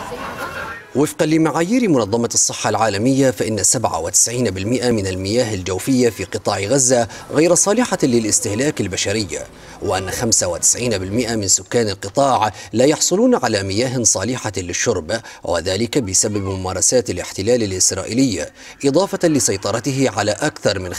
وفقا لمعايير منظمة الصحة العالمية فإن 97% من المياه الجوفية في قطاع غزة غير صالحة للاستهلاك البشري، وأن 95% من سكان القطاع لا يحصلون على مياه صالحة للشرب، وذلك بسبب ممارسات الاحتلال الإسرائيلي، إضافة لسيطرته على أكثر من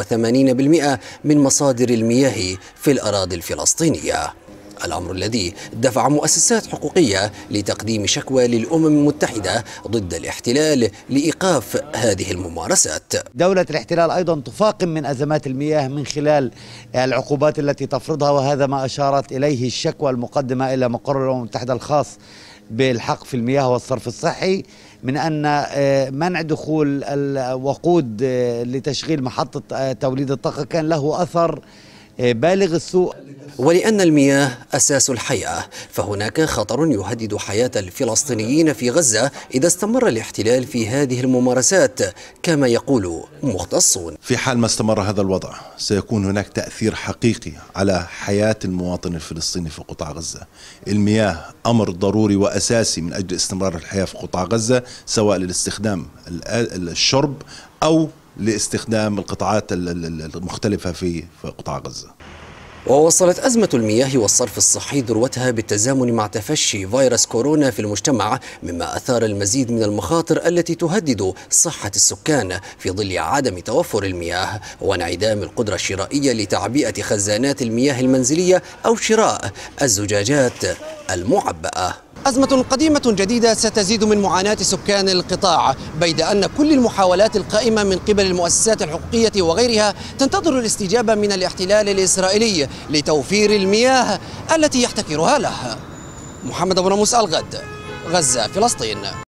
85% من مصادر المياه في الأراضي الفلسطينية. الأمر الذي دفع مؤسسات حقوقية لتقديم شكوى للأمم المتحدة ضد الاحتلال لإيقاف هذه الممارسات. دولة الاحتلال أيضا تفاقم من أزمات المياه من خلال العقوبات التي تفرضها، وهذا ما أشارت إليه الشكوى المقدمة إلى مقر الأمم المتحدة الخاص بالحق في المياه والصرف الصحي، من أن منع دخول الوقود لتشغيل محطة توليد الطاقة كان له أثر بالغ السوء. ولأن المياه أساس الحياة، فهناك خطر يهدد حياة الفلسطينيين في غزة إذا استمر الاحتلال في هذه الممارسات كما يقول مختصون. في حال ما استمر هذا الوضع سيكون هناك تأثير حقيقي على حياة المواطن الفلسطيني في قطاع غزة. المياه أمر ضروري وأساسي من أجل استمرار الحياة في قطاع غزة، سواء للاستخدام الشرب أو لاستخدام القطاعات المختلفة في قطاع غزة. ووصلت أزمة المياه والصرف الصحي ذروتها بالتزامن مع تفشي فيروس كورونا في المجتمع، مما أثار المزيد من المخاطر التي تهدد صحة السكان في ظل عدم توفر المياه وانعدام القدرة الشرائية لتعبئة خزانات المياه المنزلية أو شراء الزجاجات المعبأة. أزمة قديمة جديدة ستزيد من معاناة سكان القطاع، بيد أن كل المحاولات القائمة من قبل المؤسسات الحقوقية وغيرها تنتظر الاستجابة من الاحتلال الإسرائيلي لتوفير المياه التي يحتكرها له. محمد أبو ناموس، الغد، غزة، فلسطين.